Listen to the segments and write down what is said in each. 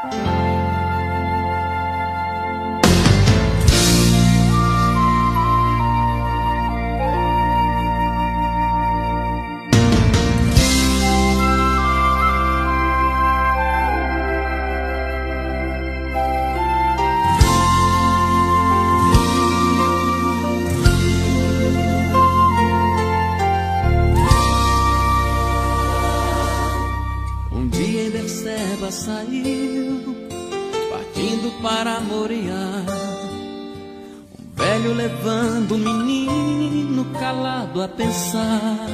Saiu, partindo para Moriá, um velho levando um menino calado a pensar.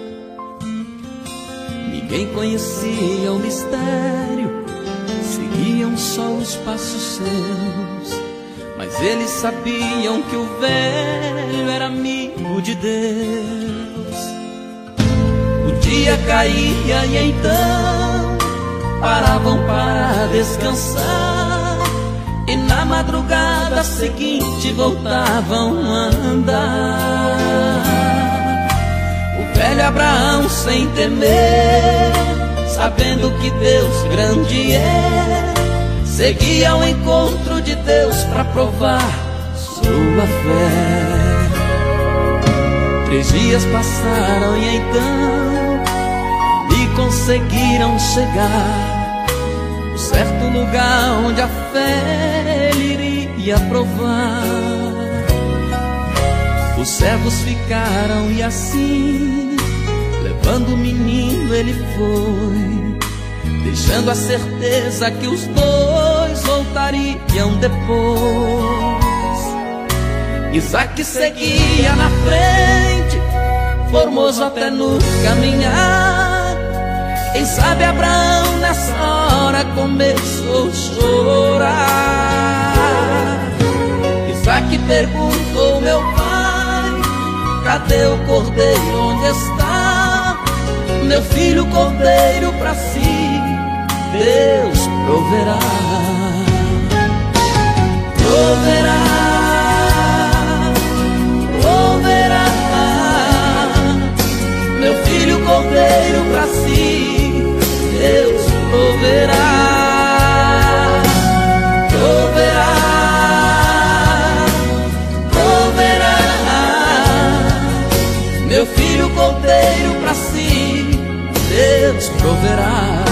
Ninguém conhecia o mistério, seguiam só os passos seus, mas eles sabiam que o velho era amigo de Deus. O dia caía e então paravam para descansar, e na madrugada seguinte voltavam a andar. O velho Abraão, sem temer, sabendo que Deus grande é, seguia ao encontro de Deus para provar sua fé. 3 dias passaram e então conseguiram chegar no certo lugar onde a fé ele iria provar. Os servos ficaram e assim, levando o menino ele foi, deixando a certeza que os dois voltariam depois. Isaac seguia na frente, formoso até no caminhar. Quem sabe Abraão nessa hora começou a chorar. Isaac perguntou: meu pai, cadê o cordeiro? Onde está meu filho cordeiro? Para si Deus proverá. Proverá, proverá meu filho cordeiro. Para si Deus proverá, proverá, proverá meu filho cordeiro. Para si Deus proverá.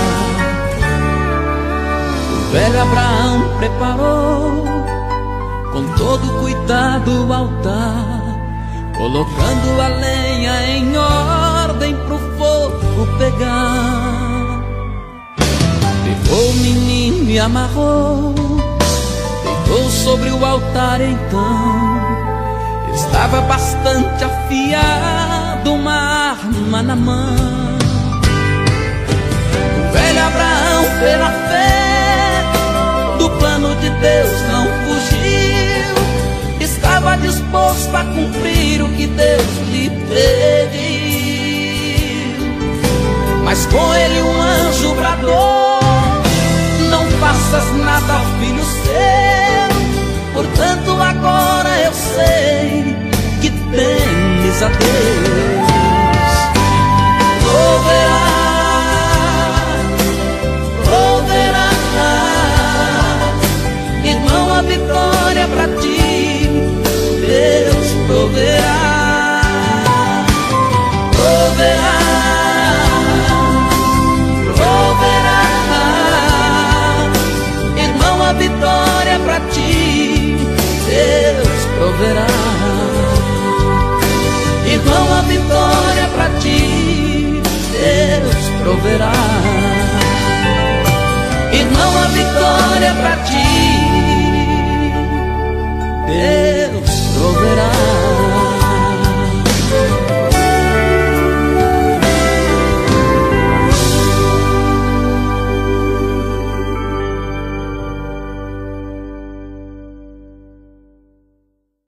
O velho Abraão preparou com todo cuidado o altar, colocando a lenha em ordem pro fogo pegar. Pegou o menino e amarrou, deitou sobre o altar então. Estava bastante afiado, uma arma na mão. O velho Abraão, pela fé do plano de Deus, não fugiu. Estava disposto a cumprir o que Deus lhe pediu. Mas com ele um anjo bradou: não faças nada ao filho seu, portanto agora eu sei que temes a Deus. Proverá, proverá, irmão, a vitória pra ti Deus proverá. Proverá, proverá, irmão, a vitória pra ti Deus proverá. Irmão, a vitória pra ti Deus proverá. Irmão, a vitória pra ti